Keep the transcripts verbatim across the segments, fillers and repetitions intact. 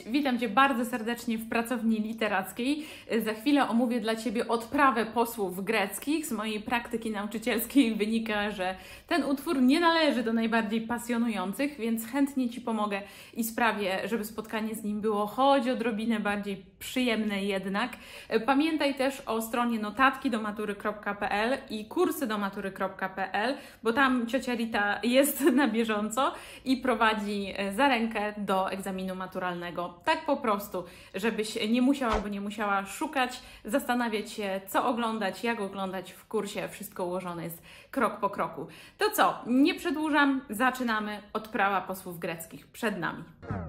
witam Cię bardzo serdecznie w pracowni literackiej. Za chwilę omówię dla Ciebie odprawę posłów greckich. Z mojej praktyki nauczycielskiej wynika, że ten utwór nie należy do najbardziej pasjonujących, więc chętnie Ci pomogę i sprawię, żeby spotkanie z nim było choć odrobinę bardziej przyjemne jednak. Pamiętaj też o stronie notatki do matury kropka p l i kursy do matury kropka p l, bo tam ciocia Rita jest na bieżąco i prowadzi za rękę do egzaminu maturalnego. Tak po prostu, żebyś nie musiał albo nie musiała szukać, zastanawiać się, co oglądać, jak oglądać w kursie. Wszystko ułożone jest krok po kroku. To co? Nie przedłużam, zaczynamy. Odprawa posłów greckich przed nami.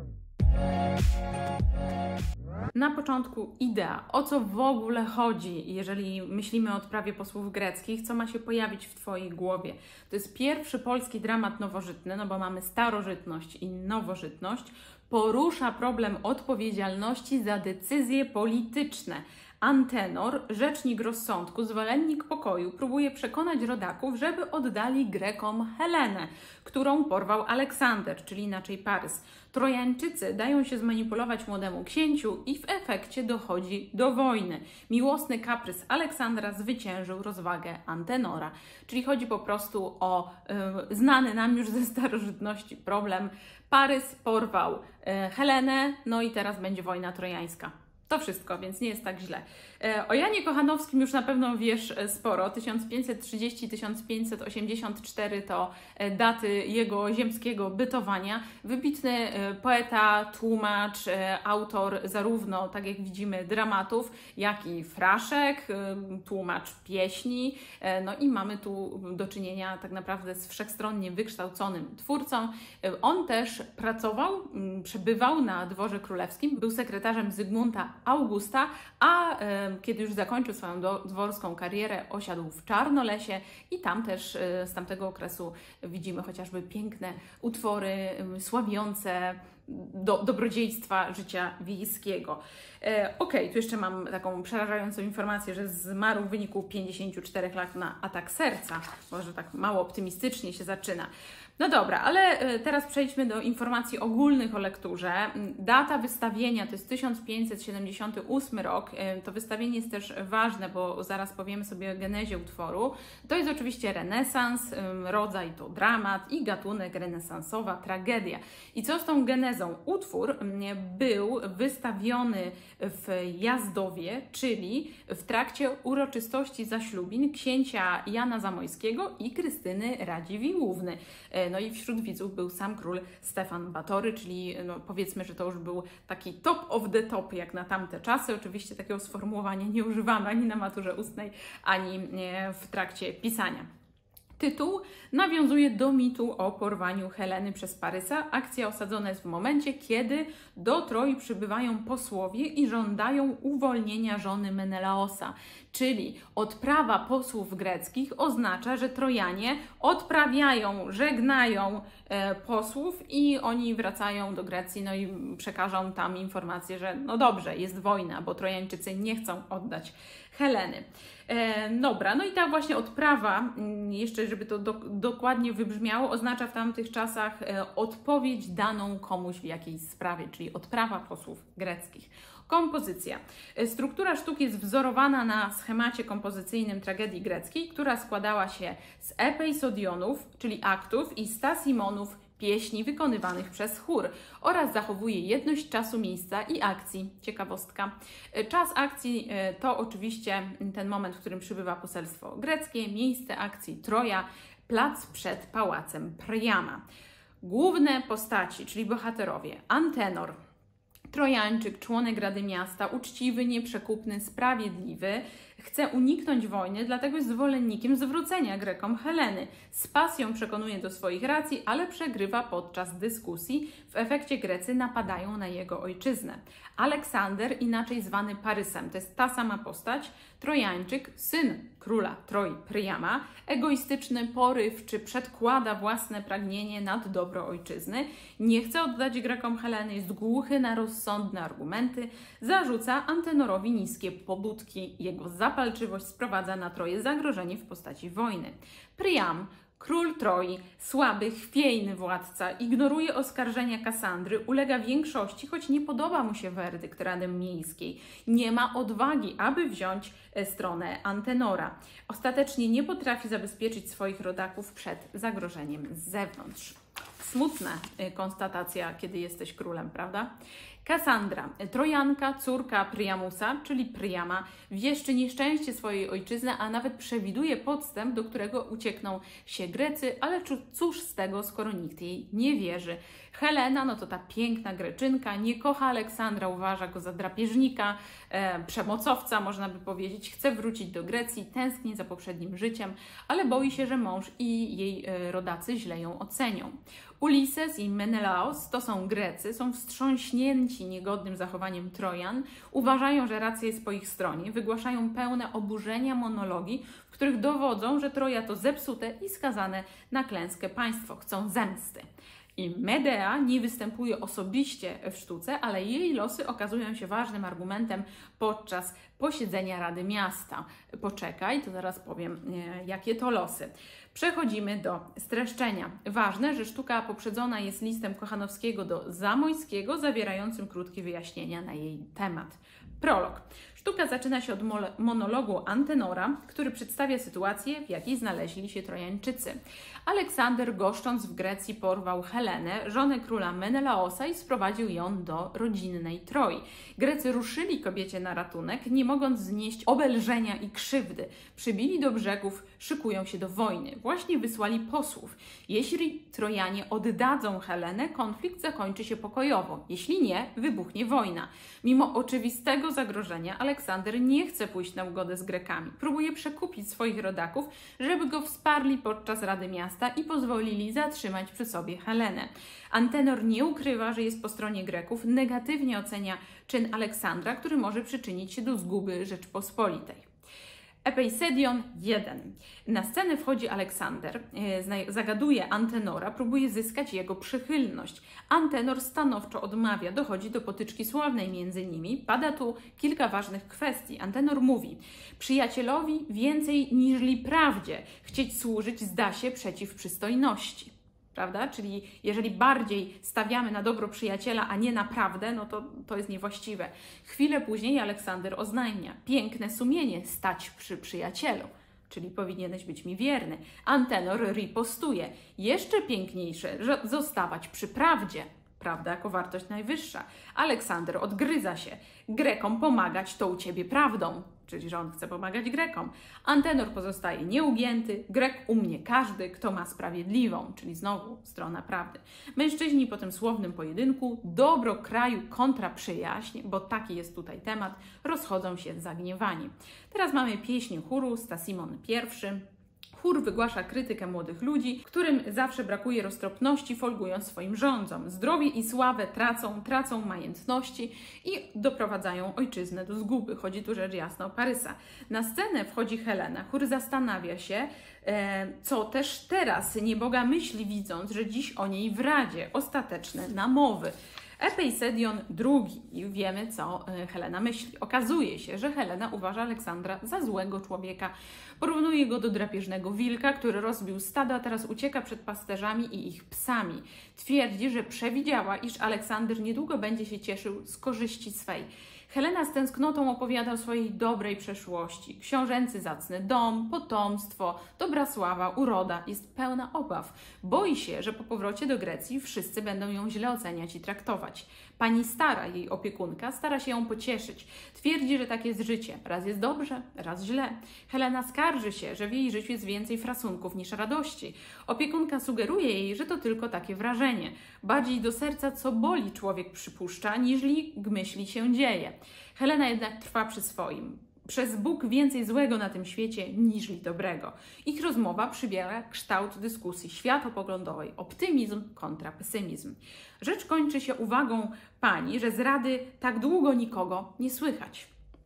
Na początku idea, o co w ogóle chodzi, jeżeli myślimy o odprawie posłów greckich, co ma się pojawić w Twojej głowie. To jest pierwszy polski dramat nowożytny, no bo mamy starożytność i nowożytność, porusza problem odpowiedzialności za decyzje polityczne. Antenor, rzecznik rozsądku, zwolennik pokoju, próbuje przekonać rodaków, żeby oddali Grekom Helenę, którą porwał Aleksander, czyli inaczej Parys. Trojańczycy dają się zmanipulować młodemu księciu i w efekcie dochodzi do wojny. Miłosny kaprys Aleksandra zwyciężył rozwagę Antenora. Czyli chodzi po prostu o y, znany nam już ze starożytności problem. Parys porwał y, Helenę, no i teraz będzie wojna trojańska. To wszystko, więc nie jest tak źle. O Janie Kochanowskim już na pewno wiesz sporo. tysiąc pięćset trzydziesty do tysiąc pięćset osiemdziesiąt cztery to daty jego ziemskiego bytowania. Wybitny poeta, tłumacz, autor zarówno, tak jak widzimy, dramatów, jak i fraszek, tłumacz pieśni. No i mamy tu do czynienia tak naprawdę z wszechstronnie wykształconym twórcą. On też pracował, przebywał na dworze królewskim, był sekretarzem Zygmunta Augusta, a e, kiedy już zakończył swoją do, dworską karierę, osiadł w Czarnolesie i tam też e, z tamtego okresu widzimy chociażby piękne utwory e, sławiące do, dobrodziejstwa życia wiejskiego. E, ok, tu jeszcze mam taką przerażającą informację, że zmarł w wyniku pięćdziesięciu czterech lat na atak serca. Może tak mało optymistycznie się zaczyna. No dobra, ale teraz przejdźmy do informacji ogólnych o lekturze. Data wystawienia to jest tysiąc pięćset siedemdziesiąty ósmy rok. To wystawienie jest też ważne, bo zaraz powiemy sobie o genezie utworu. To jest oczywiście renesans, rodzaj to dramat i gatunek renesansowa tragedia. I co z tą genezą? Utwór był wystawiony w Jazdowie, czyli w trakcie uroczystości zaślubin księcia Jana Zamojskiego i Krystyny Radziwiłłówny. No i wśród widzów był sam król Stefan Batory, czyli no powiedzmy, że to już był taki top of the top jak na tamte czasy. Oczywiście takiego sformułowania nie używamy ani na maturze ustnej, ani w trakcie pisania. Tytuł nawiązuje do mitu o porwaniu Heleny przez Parysa. Akcja osadzona jest w momencie, kiedy do Troi przybywają posłowie i żądają uwolnienia żony Menelaosa. Czyli odprawa posłów greckich oznacza, że Trojanie odprawiają, żegnają e, posłów i oni wracają do Grecji, no i przekażą tam informację, że no dobrze, jest wojna, bo Trojańczycy nie chcą oddać Heleny. E, dobra, no i ta właśnie odprawa, jeszcze żeby to do, dokładnie wybrzmiało, oznacza w tamtych czasach e, odpowiedź daną komuś w jakiejś sprawie, czyli odprawa posłów greckich. Kompozycja. Struktura sztuki jest wzorowana na schemacie kompozycyjnym tragedii greckiej, która składała się z epeisodionów, czyli aktów, i stasimonów, pieśni wykonywanych przez chór, oraz zachowuje jedność czasu, miejsca i akcji. Ciekawostka. Czas akcji to oczywiście ten moment, w którym przybywa poselstwo greckie, miejsce akcji Troja, plac przed pałacem Priama. Główne postaci, czyli bohaterowie: Antenor, Trojańczyk, członek Rady Miasta, uczciwy, nieprzekupny, sprawiedliwy, chce uniknąć wojny, dlatego jest zwolennikiem zwrócenia Grekom Heleny. Z pasją przekonuje do swoich racji, ale przegrywa podczas dyskusji. W efekcie Grecy napadają na jego ojczyznę. Aleksander, inaczej zwany Parysem, to jest ta sama postać. Trojańczyk, syn króla Troi Priama, egoistyczny, porywczy, przedkłada własne pragnienie nad dobro ojczyzny, nie chce oddać Grekom Heleny, jest głuchy na rozsądne argumenty, zarzuca Antenorowi niskie pobudki. Jego zapalczywość sprowadza na Troję zagrożenie w postaci wojny. Priam, Król Troi, słaby, chwiejny władca, ignoruje oskarżenia Kassandry, ulega większości, choć nie podoba mu się werdykt Rady Miejskiej. Nie ma odwagi, aby wziąć stronę Antenora. Ostatecznie nie potrafi zabezpieczyć swoich rodaków przed zagrożeniem z zewnątrz. Smutna konstatacja, kiedy jesteś królem, prawda? Kassandra, Trojanka, córka Priamusa, czyli Priama, wieszczy nieszczęście swojej ojczyzny, a nawet przewiduje podstęp, do którego uciekną się Grecy, ale cóż z tego, skoro nikt jej nie wierzy. Helena, no to ta piękna Greczynka, nie kocha Aleksandra, uważa go za drapieżnika, e, przemocowca, można by powiedzieć, chce wrócić do Grecji, tęskni za poprzednim życiem, ale boi się, że mąż i jej e, rodacy źle ją ocenią. Ulises i Menelaos to są Grecy, są wstrząśnięci niegodnym zachowaniem Trojan, uważają, że racja jest po ich stronie, wygłaszają pełne oburzenia monologi, w których dowodzą, że Troja to zepsute i skazane na klęskę państwo, chcą zemsty. I Medea nie występuje osobiście w sztuce, ale jej losy okazują się ważnym argumentem podczas posiedzenia Rady Miasta. Poczekaj, to zaraz powiem, jakie to losy. Przechodzimy do streszczenia. Ważne, że sztuka poprzedzona jest listem Kochanowskiego do Zamojskiego, zawierającym krótkie wyjaśnienia na jej temat. Prolog. Sztuka zaczyna się od monologu Antenora, który przedstawia sytuację, w jakiej znaleźli się Trojańczycy. Aleksander, goszcząc w Grecji, porwał Helenę, żonę króla Menelaosa, i sprowadził ją do rodzinnej Troi. Grecy ruszyli kobiecie na ratunek, nie mogąc znieść obelżenia i krzywdy. Przybili do brzegów, szykują się do wojny. Właśnie wysłali posłów. Jeśli Trojanie oddadzą Helenę, konflikt zakończy się pokojowo. Jeśli nie, wybuchnie wojna. Mimo oczywistego zagrożenia Aleksander nie chce pójść na ugodę z Grekami. Próbuje przekupić swoich rodaków, żeby go wsparli podczas Rady Miasta i pozwolili zatrzymać przy sobie Helenę. Antenor nie ukrywa, że jest po stronie Greków, negatywnie ocenia czyn Aleksandra, który może przyczynić się do zguby Rzeczpospolitej. Epeisedion jeden. Na scenę wchodzi Aleksander, zagaduje Antenora, próbuje zyskać jego przychylność. Antenor stanowczo odmawia, dochodzi do potyczki słownej między nimi. Pada tu kilka ważnych kwestii. Antenor mówi: przyjacielowi więcej niżli prawdzie, chcieć służyć zda się przeciw przystojności. Prawda? Czyli jeżeli bardziej stawiamy na dobro przyjaciela, a nie na prawdę, no to to jest niewłaściwe. Chwilę później Aleksander oznajmia: piękne sumienie stać przy przyjacielu, czyli powinieneś być mi wierny. Antenor ripostuje: jeszcze piękniejsze, że zostawać przy prawdzie. Prawda jako wartość najwyższa. Aleksander odgryza się: Grekom pomagać to u ciebie prawdą. Czyli że on chce pomagać Grekom. Antenor pozostaje nieugięty. Grek u mnie każdy, kto ma sprawiedliwą, czyli znowu strona prawdy. Mężczyźni po tym słownym pojedynku, dobro kraju kontra przyjaźń, bo taki jest tutaj temat, rozchodzą się zagniewani. Teraz mamy pieśń chóru Stasimon pierwszy. Chór wygłasza krytykę młodych ludzi, którym zawsze brakuje roztropności, folgując swoim rządzom. Zdrowie i sławę tracą, tracą majątności i doprowadzają ojczyznę do zguby. Chodzi tu rzecz jasna o Parysa. Na scenę wchodzi Helena. Chór zastanawia się, e, co też teraz nieboga myśli, widząc, że dziś o niej w Radzie. Ostateczne namowy. Epeisedion drugi. I wiemy, co Helena myśli. Okazuje się, że Helena uważa Aleksandra za złego człowieka. Porównuje go do drapieżnego wilka, który rozbił stado, a teraz ucieka przed pasterzami i ich psami. Twierdzi, że przewidziała, iż Aleksander niedługo będzie się cieszył z korzyści swej. Helena z tęsknotą opowiada o swojej dobrej przeszłości. Książęcy zacny dom, potomstwo, dobra sława, uroda. Jest pełna obaw. Boi się, że po powrocie do Grecji wszyscy będą ją źle oceniać i traktować. Pani stara, jej opiekunka, stara się ją pocieszyć. Twierdzi, że tak jest życie. Raz jest dobrze, raz źle. Helena skarży się, że w jej życiu jest więcej frasunków niż radości. Opiekunka sugeruje jej, że to tylko takie wrażenie. Bardziej do serca, co boli, człowiek przypuszcza, niżli myśli się dzieje. Helena jednak trwa przy swoim. Przez Bóg więcej złego na tym świecie niż dobrego. Ich rozmowa przybiera kształt dyskusji światopoglądowej. Optymizm kontra pesymizm. Rzecz kończy się uwagą pani, że z Rady tak długo nikogo nie słychać.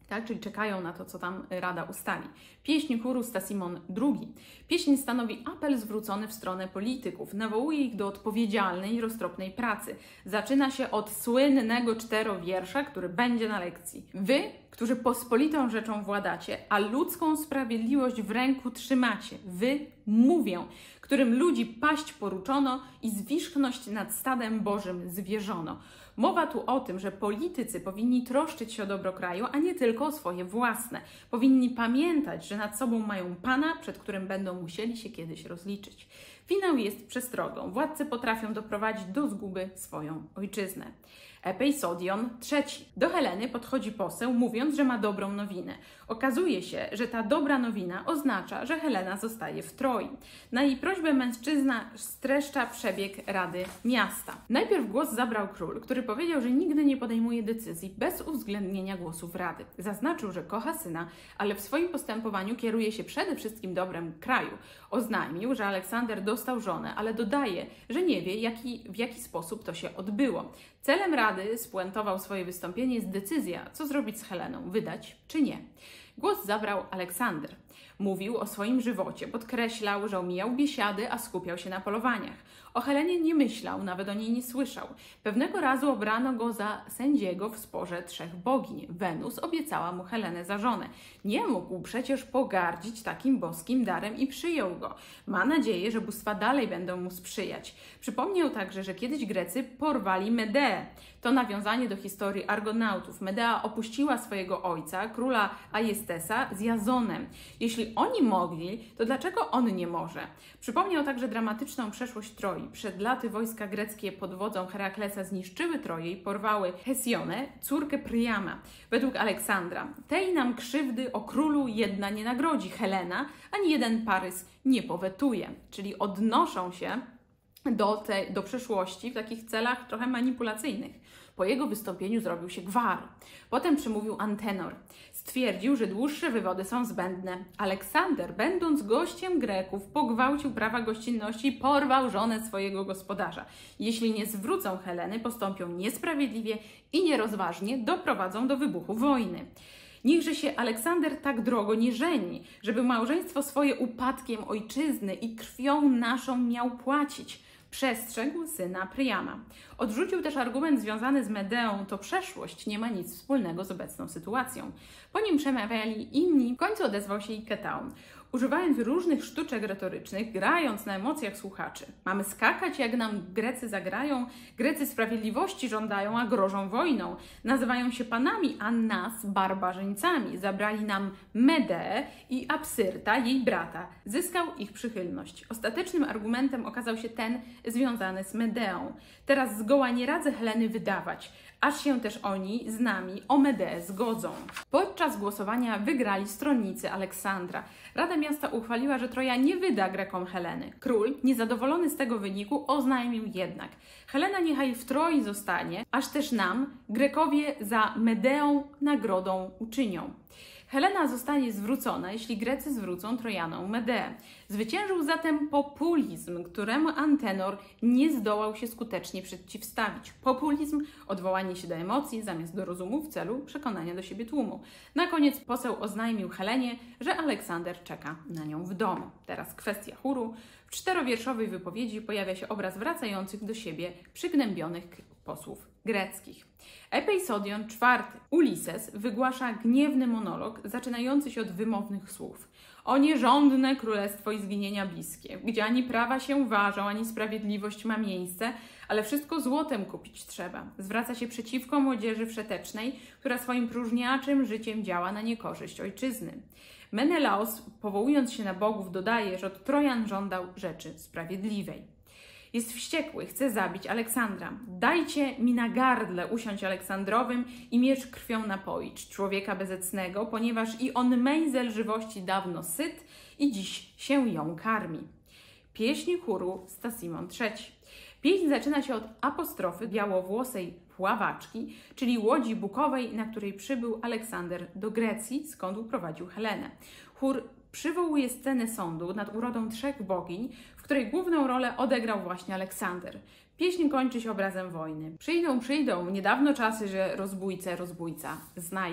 Tak, czyli czekają na to, co tam Rada ustali. Pieśń chóru Stasimon drugi. Pieśń stanowi apel zwrócony w stronę polityków. Nawołuje ich do odpowiedzialnej i roztropnej pracy. Zaczyna się od słynnego czterowiersza, który będzie na lekcji. Wy, którzy pospolitą rzeczą władacie, a ludzką sprawiedliwość w ręku trzymacie. Wy, mówię, którym ludzi paść poruczono i zwierzchność nad stadem Bożym zwierzono. Mowa tu o tym, że politycy powinni troszczyć się o dobro kraju, a nie tylko o swoje własne. Powinni pamiętać, że nad sobą mają Pana, przed którym będą musieli się kiedyś rozliczyć. Finał jest przestrogą. Władcy potrafią doprowadzić do zguby swoją ojczyznę. Epeisodion trzeci. Do Heleny podchodzi poseł, mówiąc, że ma dobrą nowinę. Okazuje się, że ta dobra nowina oznacza, że Helena zostaje w Troi. Na jej prośbę mężczyzna streszcza przebieg Rady Miasta. Najpierw głos zabrał król, który powiedział, że nigdy nie podejmuje decyzji bez uwzględnienia głosów Rady. Zaznaczył, że kocha syna, ale w swoim postępowaniu kieruje się przede wszystkim dobrem kraju. Oznajmił, że Aleksander dostał żonę, ale dodaje, że nie wie, jaki, w jaki sposób to się odbyło. Celem Rady, spuentował swoje wystąpienie, jest decyzja, co zrobić z Heleną, wydać czy nie. Głos zabrał Aleksander. Mówił o swoim żywocie, podkreślał, że omijał biesiady, a skupiał się na polowaniach. O Helenie nie myślał, nawet o niej nie słyszał. Pewnego razu obrano go za sędziego w sporze trzech bogiń. Wenus obiecała mu Helenę za żonę. Nie mógł przecież pogardzić takim boskim darem i przyjął go. Ma nadzieję, że bóstwa dalej będą mu sprzyjać. Przypomniał także, że kiedyś Grecy porwali Medeę. To nawiązanie do historii Argonautów. Medea opuściła swojego ojca, króla Ajestesa, z Jazonem. Jeśli oni mogli, to dlaczego on nie może? Przypomniał także dramatyczną przeszłość Troi. Przed laty wojska greckie pod wodzą Heraklesa zniszczyły Troję i porwały Hesionę, córkę Priama. Według Aleksandra, tej nam krzywdy o królu jedna nie nagrodzi Helena, ani jeden Parys nie powetuje. Czyli odnoszą się do, te, do przeszłości w takich celach trochę manipulacyjnych. Po jego wystąpieniu zrobił się gwar. Potem przemówił Antenor. Stwierdził, że dłuższe wywody są zbędne. Aleksander, będąc gościem Greków, pogwałcił prawa gościnności i porwał żonę swojego gospodarza. Jeśli nie zwrócą Heleny, postąpią niesprawiedliwie i nierozważnie doprowadzą do wybuchu wojny. Niechże się Aleksander tak drogo nie żeni, żeby małżeństwo swoje upadkiem ojczyzny i krwią naszą miał płacić. Przestrzegł syna Priama. Odrzucił też argument związany z Medeą, to przeszłość nie ma nic wspólnego z obecną sytuacją. Po nim przemawiali inni, w końcu odezwał się i Ketaon. Używając różnych sztuczek retorycznych, grając na emocjach słuchaczy. Mamy skakać, jak nam Grecy zagrają? Grecy sprawiedliwości żądają, a grożą wojną. Nazywają się panami, a nas barbarzyńcami. Zabrali nam Medeę i Apsyrta, jej brata. Zyskał ich przychylność. Ostatecznym argumentem okazał się ten związany z Medeą. Teraz zgoła nie radzę Heleny wydawać, aż się też oni z nami o Medeę zgodzą. Podczas głosowania wygrali stronnicy Aleksandra. Rada Miasta uchwaliła, że Troja nie wyda Grekom Heleny. Król, niezadowolony z tego wyniku, oznajmił jednak: Helena niechaj w Troi zostanie, aż też nam, Grekowie, za Medeą nagrodą uczynią. Helena zostanie zwrócona, jeśli Grecy zwrócą Trojanom Medeę. Zwyciężył zatem populizm, któremu Antenor nie zdołał się skutecznie przeciwstawić. Populizm, odwołanie się do emocji zamiast do rozumu w celu przekonania do siebie tłumu. Na koniec poseł oznajmił Helenie, że Aleksander czeka na nią w domu. Teraz kwestia chóru. W czterowierszowej wypowiedzi pojawia się obraz wracających do siebie przygnębionych posłów greckich. Epeisodion czwarty. Ulises wygłasza gniewny monolog zaczynający się od wymownych słów. O nierządne królestwo i zginienia bliskie, gdzie ani prawa się ważą, ani sprawiedliwość ma miejsce, ale wszystko złotem kupić trzeba. Zwraca się przeciwko młodzieży wszetecznej, która swoim próżniaczym życiem działa na niekorzyść ojczyzny. Menelaos, powołując się na bogów, dodaje, że od Trojan żądał rzeczy sprawiedliwej. Jest wściekły, chce zabić Aleksandra. Dajcie mi na gardle usiąść Aleksandrowym i miecz krwią napoić człowieka bezecnego, ponieważ i on mej zelżywości dawno syt i dziś się ją karmi. Pieśń chóru Stasimon trzeci. Pieśń zaczyna się od apostrofy białowłosej pławaczki, czyli łodzi bukowej, na której przybył Aleksander do Grecji, skąd uprowadził Helenę. Chór przywołuje scenę sądu nad urodą trzech bogiń, w której główną rolę odegrał właśnie Aleksander. Pieśń kończy się obrazem wojny. Przyjdą, przyjdą, niedawno czasy, że rozbójcę rozbójca znajdzie.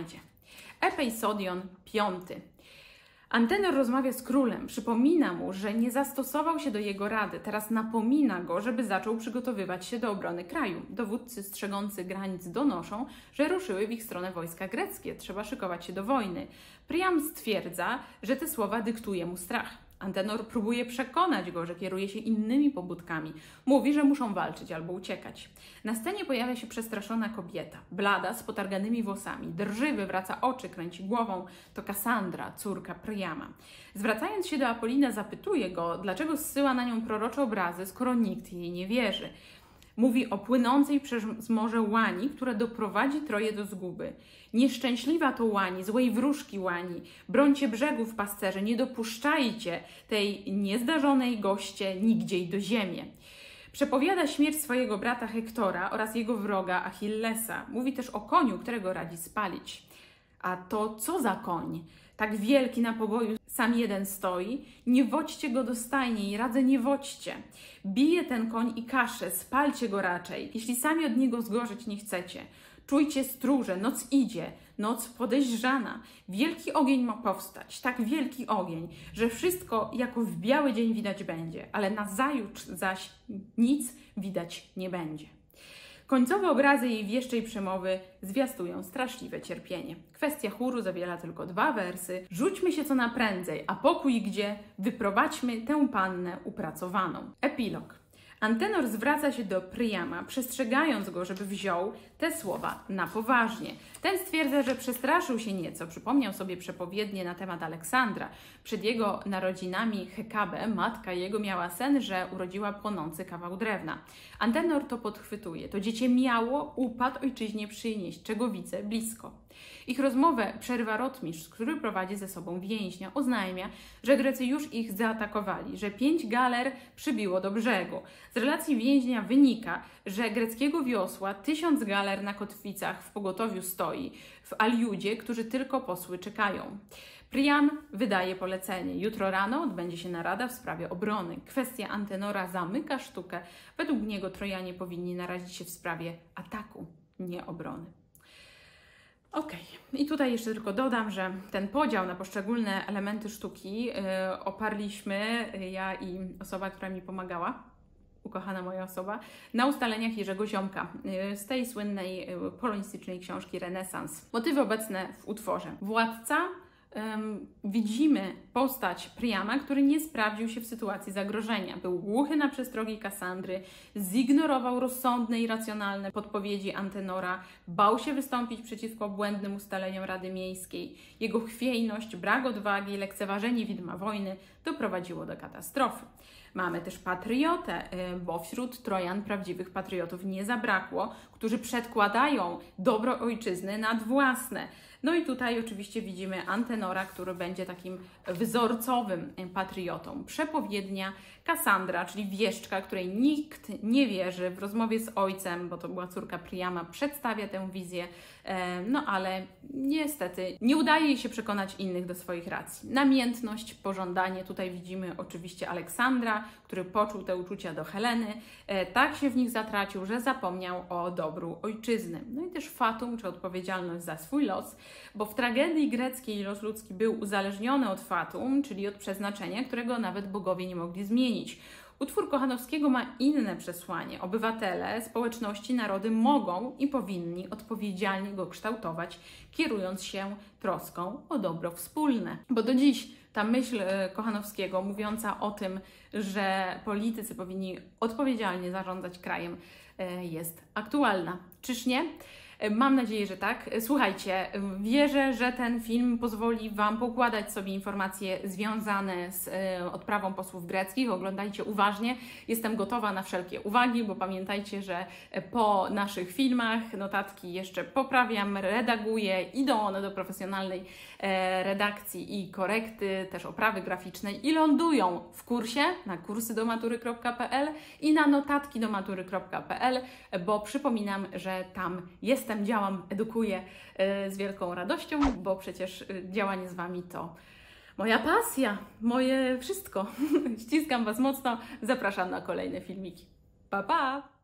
Epeisodion piąty. Antenor rozmawia z królem, przypomina mu, że nie zastosował się do jego rady, teraz napomina go, żeby zaczął przygotowywać się do obrony kraju. Dowódcy strzegący granic donoszą, że ruszyły w ich stronę wojska greckie, trzeba szykować się do wojny. Priam stwierdza, że te słowa dyktuje mu strach. Antenor próbuje przekonać go, że kieruje się innymi pobudkami. Mówi, że muszą walczyć albo uciekać. Na scenie pojawia się przestraszona kobieta, blada, z potarganymi włosami. Drży, wywraca oczy, kręci głową. To Kassandra, córka Priama. Zwracając się do Apolina, zapytuje go, dlaczego zsyła na nią prorocze obrazy, skoro nikt jej nie wierzy. Mówi o płynącej przez morze łani, która doprowadzi Troję do zguby. Nieszczęśliwa to łani, złej wróżki łani. Brońcie brzegów, pasterze, nie dopuszczajcie tej niezdarzonej goście nigdziej do ziemi. Przepowiada śmierć swojego brata Hektora oraz jego wroga Achillesa. Mówi też o koniu, którego radzi spalić. A to co za koń? Tak wielki na poboju sam jeden stoi. Nie wodźcie go do stajni i radzę nie wodźcie. Bije ten koń i kasze, spalcie go raczej, jeśli sami od niego zgorzeć nie chcecie. Czujcie stróże, noc idzie, noc podejrzana. Wielki ogień ma powstać, tak wielki ogień, że wszystko jako w biały dzień widać będzie, ale nazajutrz zaś nic widać nie będzie. Końcowe obrazy jej wieszczej przemowy zwiastują straszliwe cierpienie. Kwestia chóru zawiera tylko dwa wersy. Rzućmy się co naprędzej, a pokój gdzie? Wyprowadźmy tę pannę upracowaną. Epilog. Antenor zwraca się do Priama, przestrzegając go, żeby wziął te słowa na poważnie. Ten stwierdza, że przestraszył się nieco, przypomniał sobie przepowiednie na temat Aleksandra. Przed jego narodzinami Hekabę, matka jego, miała sen, że urodziła płonący kawał drewna. Antenor to podchwytuje. To dziecię miało upad ojczyźnie przynieść, czego widzę blisko. Ich rozmowę przerywa rotmistrz, który prowadzi ze sobą więźnia. Oznajmia, że Grecy już ich zaatakowali, że pięć galer przybiło do brzegu. Z relacji więźnia wynika, że greckiego wiosła tysiąc galer na kotwicach w pogotowiu stoi, w Aliudzie, którzy tylko posły czekają. Priam wydaje polecenie. Jutro rano odbędzie się narada w sprawie obrony. Kwestia Antenora zamyka sztukę. Według niego Trojanie powinni narazić się w sprawie ataku, nie obrony. Ok, i tutaj jeszcze tylko dodam, że ten podział na poszczególne elementy sztuki yy, oparliśmy, yy, ja i osoba, która mi pomagała, ukochana moja osoba, na ustaleniach Jerzego Ziomka yy, z tej słynnej yy, polonistycznej książki Renesans. Motywy obecne w utworze. Władca. Um, widzimy postać Priama, który nie sprawdził się w sytuacji zagrożenia. Był głuchy na przestrogi Kassandry, zignorował rozsądne i racjonalne podpowiedzi Antenora, bał się wystąpić przeciwko błędnym ustaleniom Rady Miejskiej. Jego chwiejność, brak odwagi, lekceważenie widma wojny doprowadziło do katastrofy. Mamy też patriotę, bo wśród Trojan prawdziwych patriotów nie zabrakło, którzy przedkładają dobro ojczyzny nad własne. No i tutaj oczywiście widzimy Antenora, który będzie takim wzorcowym patriotą. Przepowiednia Kassandra, czyli wieszczka, której nikt nie wierzy, w rozmowie z ojcem, bo to była córka Priama, przedstawia tę wizję, no ale niestety nie udaje jej się przekonać innych do swoich racji. Namiętność, pożądanie, tutaj widzimy oczywiście Aleksandra, który poczuł te uczucia do Heleny, tak się w nich zatracił, że zapomniał o dobru ojczyzny. No i też fatum, czy odpowiedzialność za swój los, bo w tragedii greckiej los ludzki był uzależniony od fatum, czyli od przeznaczenia, którego nawet bogowie nie mogli zmienić. Utwór Kochanowskiego ma inne przesłanie. Obywatele, społeczności, narody mogą i powinni odpowiedzialnie go kształtować, kierując się troską o dobro wspólne. Bo do dziś ta myśl Kochanowskiego mówiąca o tym, że politycy powinni odpowiedzialnie zarządzać krajem, jest aktualna. Czyż nie? Mam nadzieję, że tak. Słuchajcie, wierzę, że ten film pozwoli Wam pokładać sobie informacje związane z y, odprawą posłów greckich. Oglądajcie uważnie. Jestem gotowa na wszelkie uwagi, bo pamiętajcie, że po naszych filmach notatki jeszcze poprawiam, redaguję, idą one do profesjonalnej e, redakcji i korekty, też oprawy graficznej i lądują w kursie na kursy do matury kropka p l i na notatki do matury kropka p l, bo przypominam, że tam jestem, działam, edukuję z wielką radością, bo przecież działanie z Wami to moja pasja, moje wszystko. Ściskam Was mocno, zapraszam na kolejne filmiki. Pa, pa!